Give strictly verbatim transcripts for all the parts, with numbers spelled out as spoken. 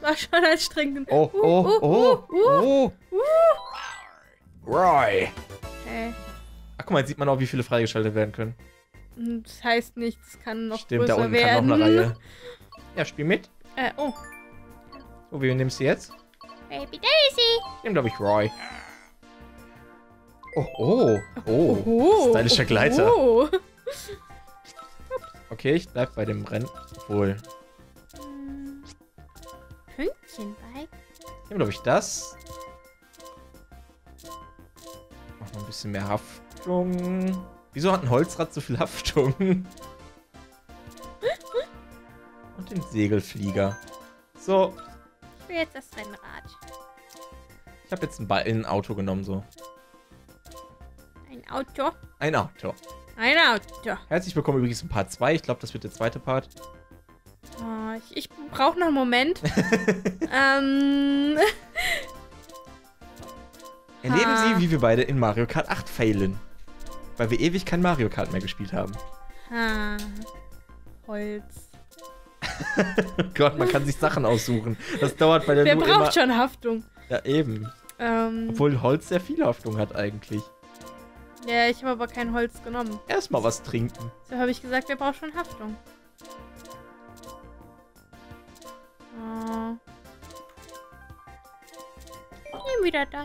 war schon anstrengend. Oh, oh, uh, oh, uh, uh, oh. uh. Roy. Hey. Ach, guck mal, jetzt sieht man auch, wie viele freigeschaltet werden können. Das heißt nichts, es kann noch Stimmt, größer da unten werden. kann noch eine Reihe. Ja, spiel mit. Äh, oh. So, wie nimmst du jetzt? Baby Daisy. Ich nehm, glaube ich, Roy. Oh, oh, oh. Oh, Stylischer Gleiter. Oh. Okay, ich bleib bei dem Rennen. Obwohl. Pünktchenbike? Ich nehme, glaube ich, das. Mach noch ein bisschen mehr Haftung. Wieso hat ein Holzrad so viel Haftung? Und den Segelflieger. So. Ich will jetzt das Rennrad. Ich habe jetzt ein, Ball, ein Auto genommen, so. Ein Auto? Ein Auto. Ein Auto. Herzlich willkommen übrigens in Part zwei. Ich glaube, das wird der zweite Part. Oh, ich ich brauche noch einen Moment. ähm... Erleben Ha. Sie, wie wir beide in Mario Kart acht failen. Weil wir ewig kein Mario Kart mehr gespielt haben. Ha. Holz. Oh Gott, man kann sich Sachen aussuchen. Das dauert bei der Wer nur braucht immer... schon Haftung? Ja, eben. Ähm, Obwohl Holz sehr viel Haftung hat eigentlich. ja, ich habe aber kein Holz genommen. Erstmal was trinken. So habe ich gesagt, wer braucht schon Haftung? Oh. Nimm wieder das.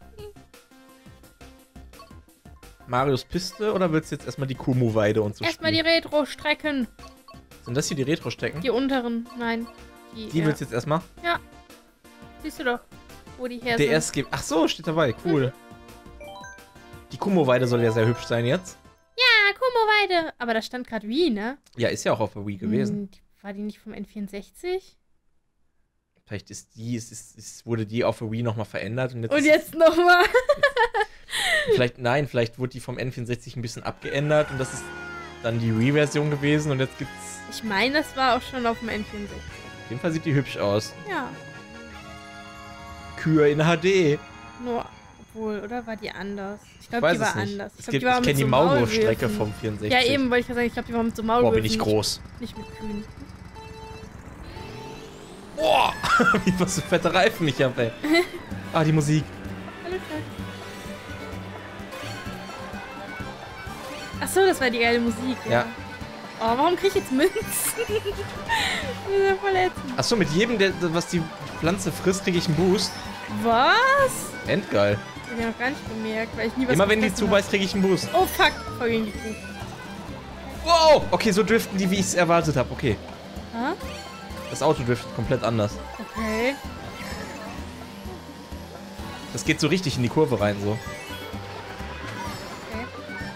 Marios Piste oder willst du jetzt erstmal die Kumu-Weide und so Erstmal die spielen? Retro-Strecken. Sind das hier die Retro-Stecken? Die unteren, nein. Die, Die ja. willst du jetzt erstmal? Siehst du doch, wo die her Der sind. erst gibt. Ach so, steht dabei. Cool. Die Kumu-Weide soll ja sehr hübsch sein jetzt. Ja, Kumo-Weide. Aber da stand gerade Wii, ne? Ja, ist ja auch auf der Wii gewesen. Hm, die- war die nicht vom N vierundsechzig? Vielleicht ist die, ist, ist, ist, wurde die auf der Wii nochmal verändert. Und jetzt, Und ist, jetzt nochmal. vielleicht, nein, vielleicht wurde die vom N vierundsechzig ein bisschen abgeändert und das ist dann die Wii-Version gewesen und jetzt gibt's. Ich meine, das war auch schon auf dem N vierundsechzig. Auf jeden Fall sieht die hübsch aus. Ja. Kühe in H D. Nur, obwohl, oder? War die anders? Ich Ich glaube, weiß die war es nicht. anders. Es glaub, gibt, die war ich mit kenne die so Maulwurf-Strecke Maulwürfen. vom vierundsechzig. Ja, eben, wollte ich gerade sagen, ich glaube, die war mit so Maulwürfen. Boah, bin ich groß. Nicht, nicht mit Kühen. Boah, wie was für fette Reifen ich habe, ey. Ah, die Musik. Hallo, Schatz. Achso, das war die geile Musik, ja. Ja. Oh, warum krieg ich jetzt Münzen? Das ist ja verletzend. Achso, mit jedem, der, was die Pflanze frisst, kriege ich einen Boost. Was? Endgeil. Ich hab ja noch gar nicht gemerkt, weil ich nie was Immer wenn die gefressen zubeißt, kriege ich einen Boost. hab. Oh, fuck. Voll gegen die Kuh. Wow! Okay, so driften die, wie ich es erwartet habe. Okay. Ah? Das Auto driftet komplett anders. Okay. Das geht so richtig in die Kurve rein, so. Okay.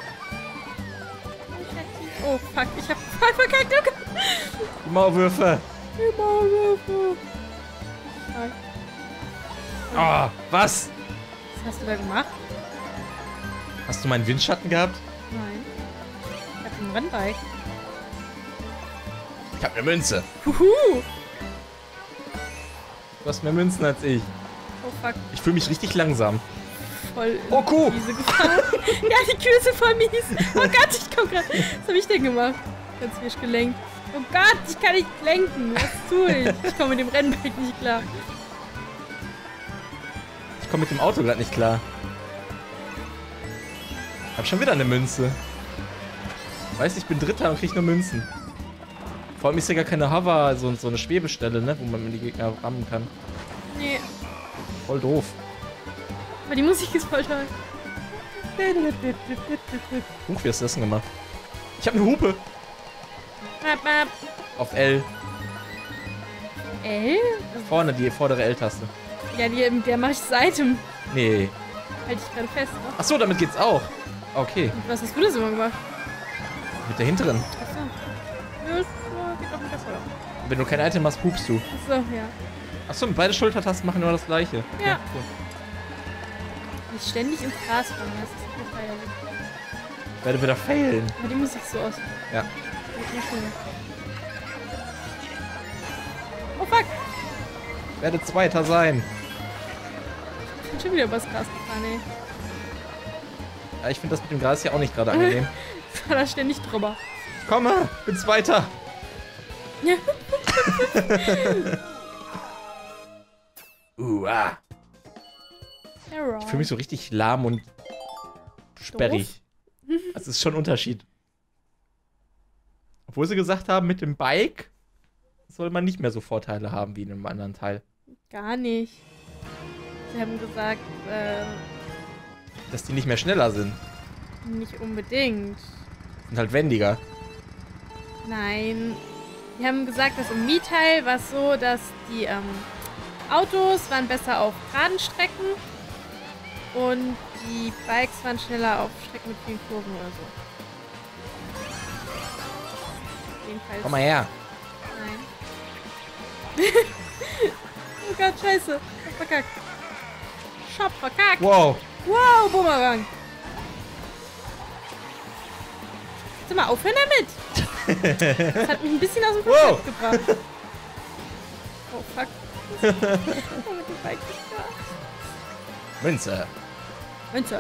Oh, fuck. Ich hab voll verkackt. Oh Gott. Die Maulwürfe. Die Maulwürfe. Fuck. Ah, was? Was hast du da gemacht? Hast du meinen Windschatten gehabt? Nein. Ich hab ein Rennbike. Ich hab eine Münze. Huhu. Du hast mehr Münzen als ich. Oh, fuck. Ich fühle mich richtig langsam. Voll in Oh, Kuh. diese gefahren. Ja, die Kühe sind voll mies. Oh Gott, ich komm grad. Was hab ich denn gemacht? Ganz frisch gelenkt. Oh Gott, ich kann nicht lenken. Was tue ich? Ich komme mit dem Rennbike nicht klar. Ich komme mit dem Auto gerade nicht klar. Hab schon wieder eine Münze. Weißt, ich bin Dritter und krieg nur Münzen. Vor allem ist ja gar keine Hover, so, so eine Schwebestelle, ne, wo man die Gegner rammen kann. Nee, Voll doof. aber die Musik ist voll toll. Huch, wie hast du das denn gemacht? Ich hab eine Hupe. Map, map. Auf L. L? Vorne, die vordere L-Taste. Ja, die, mit der mach ich Seite. Nee. Halt ich gerade fest. Ne? Achso, damit geht's auch. Okay. Und was hast du das immer gemacht? Mit der hinteren. Achso. Ja, das äh, geht doch mit der Vorder. Wenn du kein Item hast, pupst du. Achso, ja. Achso, beide Schultertasten machen immer das gleiche. Ja. Okay. Nicht ständig ins Gras fallen, das ist mir feierlich. Ich werde wieder failen. Aber die Musik so aus. Ja. Geht mir schön. Oh fuck! Ich werde Zweiter sein. Ich bin schon wieder übers Gras gefahren, ey. Ja, ich finde das mit dem Gras ja auch nicht gerade angenehm. Ich fahr da ständig drüber. Ich komme, bin Zweiter. Ja. Uh, ah. Error. Ich fühle mich so richtig lahm und sperrig. Das ist schon ein Unterschied. Obwohl sie gesagt haben, mit dem Bike soll man nicht mehr so Vorteile haben wie in einem anderen Teil. Gar nicht. Sie haben gesagt, äh, Dass die nicht mehr schneller sind. nicht unbedingt. Sind halt wendiger. Nein. Die haben gesagt, dass im Mii-Teil war es so, dass die ähm, Autos waren besser auf geraden Strecken und die Bikes waren schneller auf Strecken mit vielen Kurven oder so. Jedenfalls. Komm mal her. Nein. Oh Gott, scheiße. Ich hab verkackt. Ich hab verkackt. Wow. Wow, Bumerang. Kannst du mal aufhören damit? Das hat mich ein bisschen aus dem Konzept Wow. gebracht. Oh, fuck. Oh, mit dem Bike nicht da. Münze. Münze.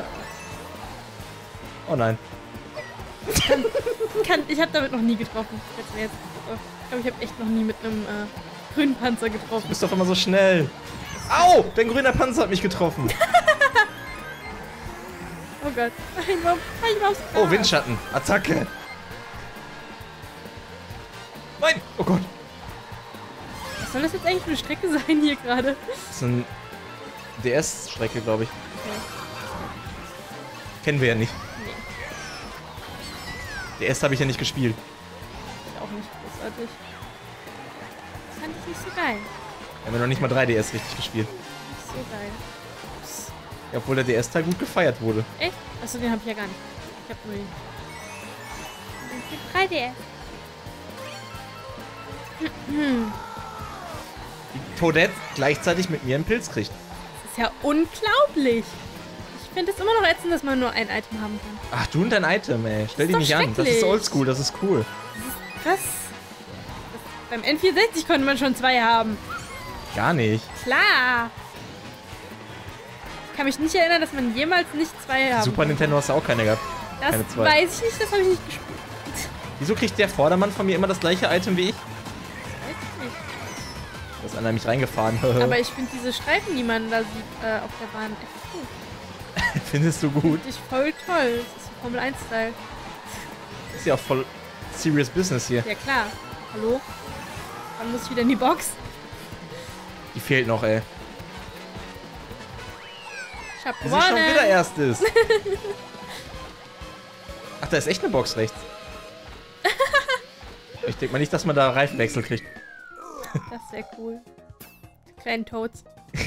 Oh nein. Kann, ich habe damit noch nie getroffen. Jetzt, mir jetzt, ich glaube, ich habe echt noch nie mit einem äh, grünen Panzer Du getroffen. bist doch immer so schnell. Au! Dein grüner Panzer hat mich getroffen. Oh Gott. Nein, warum? Nein, warum? Oh, Windschatten. Attacke. Nein. Oh Gott. Was soll das jetzt eigentlich für eine Strecke sein hier gerade? Das ist eine D S-Strecke, glaube ich. Okay. Kennen wir ja nicht. Nee, D S habe ich ja nicht gespielt. ist auch nicht großartig. Das fand ich nicht so geil. Wir haben ja noch nicht mal drei D S richtig gespielt. Nicht so geil. Ups. Ja, obwohl der D S-Teil gut gefeiert wurde. Echt? Achso, den habe ich ja gar nicht. Ich habe nur den. Den drei D S. Hm. Die Toadette gleichzeitig mit mir einen Pilz kriegt. Das ist ja unglaublich. Ich finde es immer noch ätzend, dass man nur ein Item haben kann. Ach, du und dein Item, ey. Stell dich ist nicht doch an. Das ist schrecklich. oldschool, das ist cool. Das ist krass. Das, beim N vierundsechzig konnte man schon zwei haben. Gar nicht. Klar. Ich kann mich nicht erinnern, dass man jemals nicht zwei haben Super konnte. Nintendo hast du auch keine gehabt. Das keine zwei. weiß ich nicht, das habe ich nicht gespielt. Wieso kriegt der Vordermann von mir immer das gleiche Item wie ich? Weiß ich nicht. Da ist einer mich reingefahren. Aber ich finde diese Streifen, die man da sieht äh, auf der Bahn, echt gut. Findest du gut? Finde ich voll toll. Das ist so Formel eins Style. Ist ja auch voll serious business hier. Ja klar. Hallo? Wann muss ich wieder in die Box? Die fehlt noch, ey. Ich hab Das ist schon wieder gewonnen. erstes. Ach, da ist echt eine Box rechts. Ich denke mal nicht, dass man da Reifenwechsel kriegt. Das wäre cool. Kleinen Toads.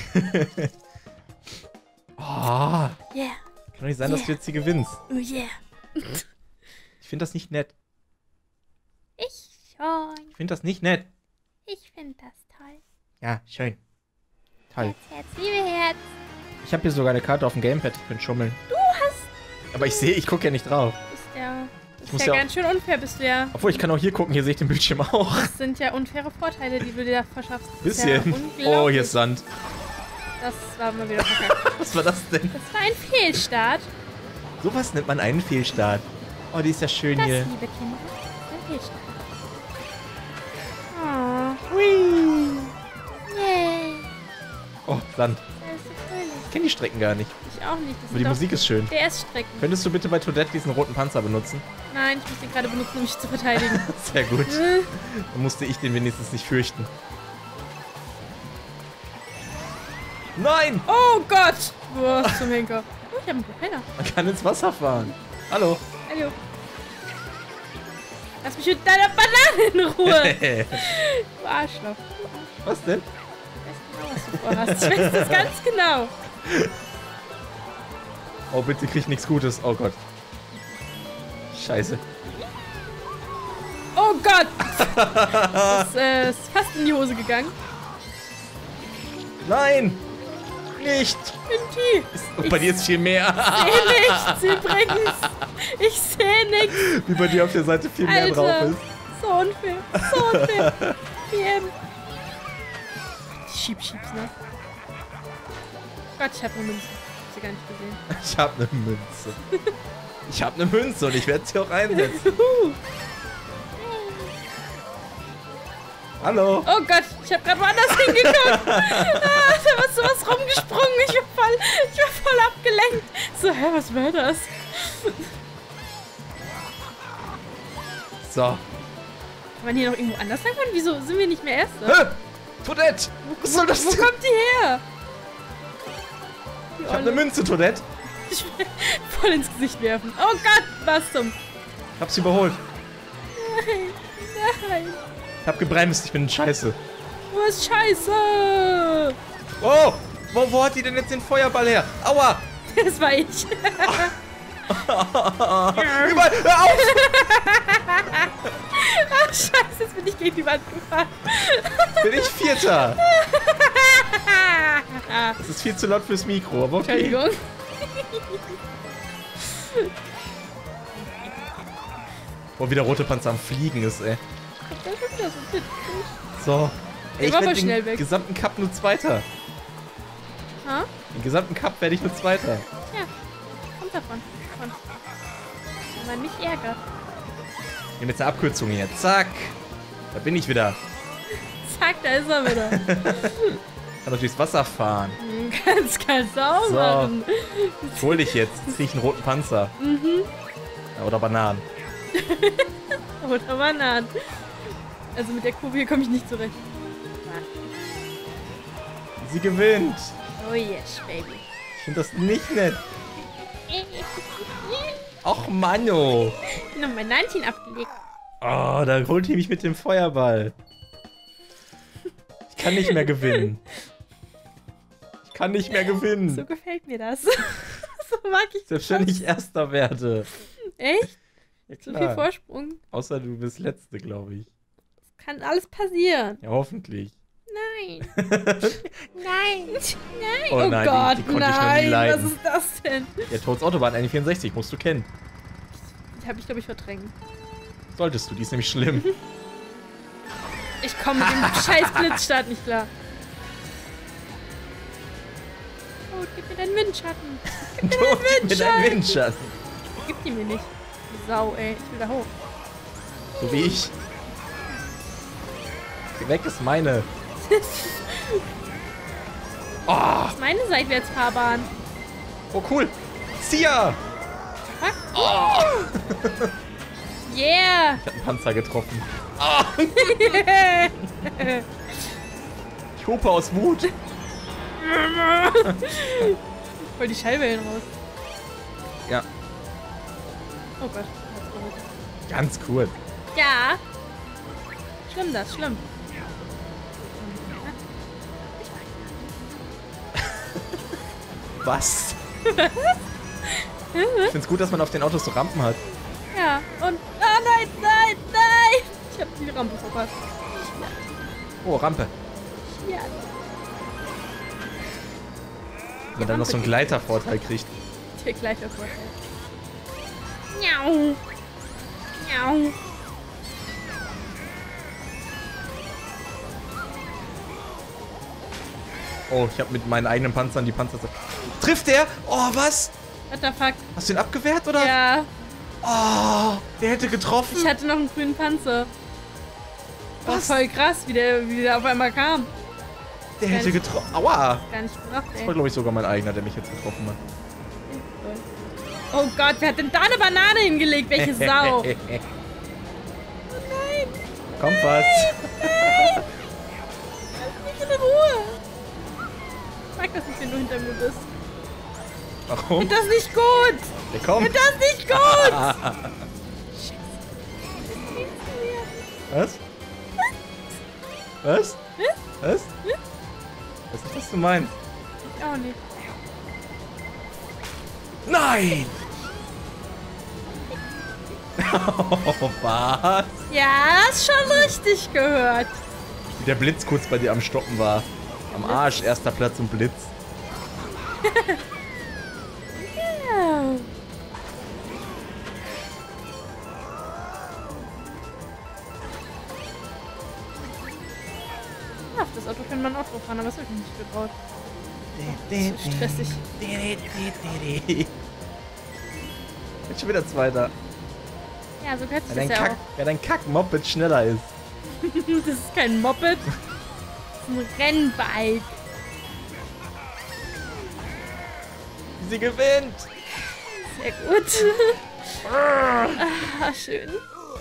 Oh, Yeah. kann doch nicht sein, dass du jetzt hier gewinnst. Oh yeah. Ich finde das nicht nett. Ich schon. Ich finde das nicht nett. Ich finde das toll. Ja, schön. Toll. Herz, Herz, liebe Herz. Ich habe hier sogar eine Karte auf dem Gamepad. Ich bin schummeln. Du hast... Aber ich sehe, ich gucke ja nicht drauf. Ist ja... Das muss ist ja, ja ganz schön unfair, bist du ja. Obwohl, ich kann auch hier gucken. Hier sehe ich den Bildschirm auch. Das sind ja unfaire Vorteile, die du dir da verschaffst. Das ist ja Bisschen. unglaublich. Oh, hier ist Sand. Das war mal wieder verkackt. Was war das denn? Das war ein Fehlstart. Sowas nennt man einen Fehlstart. Oh, die ist ja schön Das, hier. liebe Kinder, ist ein Fehlstart. Oh. Hui. Yay. Oh, Sand. Das ist so fröhlich. Ich kenne die Strecken gar nicht. Ich auch nicht. Das Aber die sind Musik ist schön. D S-Strecken. Könntest du bitte bei Toadette diesen roten Panzer benutzen? Nein, ich muss den gerade benutzen, um mich zu verteidigen. Sehr gut. Äh, Dann musste ich den wenigstens nicht fürchten. Nein! oh Gott! Boah, zum Henker. Oh, ich habe einen Propeller. Man kann ins Wasser fahren. Hallo. Hallo. Lass mich mit deiner Banane in Ruhe. Du Arschloch. Was denn? Ich weiß genau, was du vorhast. Ich weiß das ganz genau. Oh, bitte krieg nichts Gutes. Oh Gott. Scheiße. Oh Gott! Das äh, ist fast in die Hose gegangen. Nein! Nicht! Inti! Und bei dir ist viel mehr. Ich sehe nichts übrigens. Ich sehe nichts. Wie bei dir auf der Seite viel mehr drauf Alter. ist. So unfair. So unfair. P M. Die Schieb-Schiebs, ne? Gott, ich hab eine Münze. Hab sie gar nicht gesehen. Ich hab eine Münze. Ich hab eine Münze und ich werde sie auch einsetzen. Juhu. Hallo. Oh Gott, ich hab grad woanders hingeguckt. Ah, da war so rumgesprungen. Ich war voll, ich war voll abgelenkt. So, hä, was war das? So. Kann man hier noch irgendwo anders lang fahren? Wieso sind wir nicht mehr Erste? Hä? Toadette! Was soll das Wo denn? kommt die her? Die Ich hab eine Olle. Münze, Toadette. Ich will voll ins Gesicht werfen. Oh Gott, was zum... Ich hab sie überholt. Nein, nein. Ich hab gebremst, ich bin scheiße. Du bist scheiße. Oh! Wo, wo hat die denn jetzt den Feuerball her? Aua! Das war ich. Überall! Hör auf! Ach, scheiße, jetzt bin ich gegen die Wand gefahren. Bin ich Vierter? Das ist viel zu laut fürs Mikro, aber okay. Entschuldigung. Wo wieder rote Panzer am Fliegen ist, ey. Das ist wieder so witzig. So. Ey, ich war werde aber schnell den weg. gesamten Cup nur Zweiter. Ha? Den gesamten Cup werde ich nur Zweiter. Tja, kommt davon. Von. Wenn man mich ärgert. Ich nehme jetzt eine Abkürzung hier. Zack. Da bin ich wieder. Zack, da ist er wieder. Kann doch durchs Wasser fahren. Ganz, ganz sauber. So. machen. Ich hol dich jetzt. Jetzt krieg ich einen roten Panzer. Mhm. Ja, oder Bananen. Oder Bananen. Also mit der Kurve hier komme ich nicht zurecht. Sie gewinnt. Oh yes, baby. Ich finde das nicht nett. Och, Manno. Ich bin noch mein Neinchen abgelegt. Oh, da holt die mich mit dem Feuerball. Ich kann nicht mehr gewinnen. Ich kann nicht mehr gewinnen. So gefällt mir das. So mag ich das. Selbst wenn ich Erster werde. Echt? Ja, So klar. viel Vorsprung. Außer du bist Letzte, glaube ich. Kann alles passieren. Ja, hoffentlich. Nein. Nein. Nein. Oh Oh, nein, die- Gott, die konnte ich noch nie nein. leiden. Was ist das denn? Ja, Toads Autobahn N vierundsechzig musst du kennen. Die habe ich, glaube ich, verdrängt. Solltest du, die ist nämlich schlimm. Ich komme mit dem scheiß Blitzstart nicht klar. Oh, gib mir deinen Windschatten. Du gib mir deinen Windschatten. Gib die mir nicht. Die Sau, ey. Ich will da hoch. So wie ich. Geh weg ist meine. Oh, Das ist meine Seitwärtsfahrbahn. oh cool. Sia! Fuck. Yeah! Ich hab einen Panzer getroffen. Ich hupe aus Wut. Voll die Schallwellen raus. Ja, Oh Gott. ganz kurz. Ja. Schlimm das, schlimm. Was? Ich find's gut, dass man auf den Autos so Rampen hat. Ja. Und. Ah, nein, nein, nein! Ich hab die Rampe verpasst. Oh, Rampe. Ja. Wenn man dann noch so einen Gleitervorteil kriegt. Hier gleicher Vorteil. Miau. Miau. Oh, ich habe mit meinen eigenen Panzern die Panzer... Trifft der? Oh, was? What the fuck? Hast du ihn abgewehrt, oder? Ja. Oh, der hätte getroffen. Ich hatte noch einen grünen Panzer. War Was? voll krass, wie der, wie der auf einmal kam. Der hätte getroffen. Aua. Gar nicht gedacht, Das ey. war, glaube ich, sogar mein eigener, der mich jetzt getroffen hat. Oh Gott, wer hat denn da eine Banane hingelegt? Welche Sau? Nein. Kommt was. Nein. Lass mich in Ruhe. Ich mag das nicht, wenn du hinter mir bist. Warum? Find das nicht gut. Der kommt. Find das nicht gut. Was? Was? Was? Ich weiß nicht, was du meinst. Ich auch nicht. Nein! Oh, was? Ja, hast schon richtig gehört. Wie der Blitz kurz bei dir am Stoppen war. Am Arsch, erster Platz und Blitz. Ja. Auf das Auto kann man auch drauf fahren, aber es wird nicht getraut. So stressig. Jetzt schon wieder Zweiter. Ja, so gehört sich Wer das dein ja Kack, wer dein Kack-Moped schneller ist. auch. Das ist kein Moped. Das ist ein Rennbike. Sie gewinnt. Sehr gut. Ah, schön.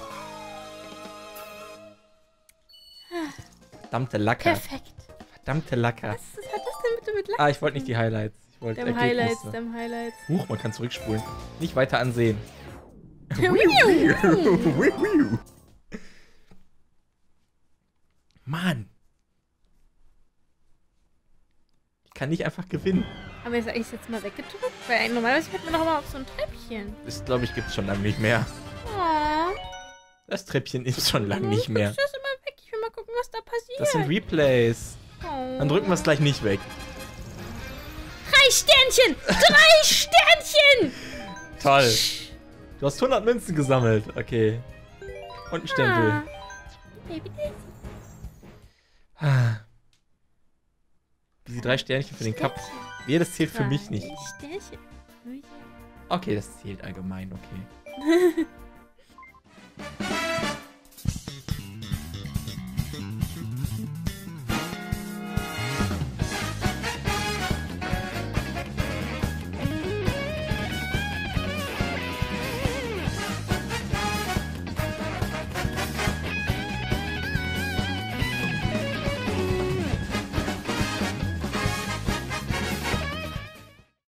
Verdammte Lacker. Perfekt. Verdammte Lacker. Was hat das denn bitte mit Lack? Ah, ich wollte nicht die Highlights. Ich wollte Dem Ergebnisse. Highlights, dem Highlights. Huch, man kann zurückspulen. Nicht weiter ansehen. Mann. Ich kann nicht einfach gewinnen. Aber ist eigentlich jetzt mal weggedrückt? Weil normalerweise fährt man doch immer auf so ein Treppchen. Das, glaube ich, gibt es schon lange nicht mehr. Oh. Das Treppchen ist schon lange nicht mehr. Ich das immer weg. Ich will mal gucken, was da passiert. Das sind Replays. Oh. Dann drücken wir es gleich nicht weg. Drei Sternchen! Drei Sternchen! Toll. Du hast hundert Münzen gesammelt. Okay. Und ein Stempel. Ah. Baby Daisy. Ah. Diese drei Sternchen für den Cup. Nee, das zählt für mich nicht. Sternchen. Okay, das zählt allgemein, okay.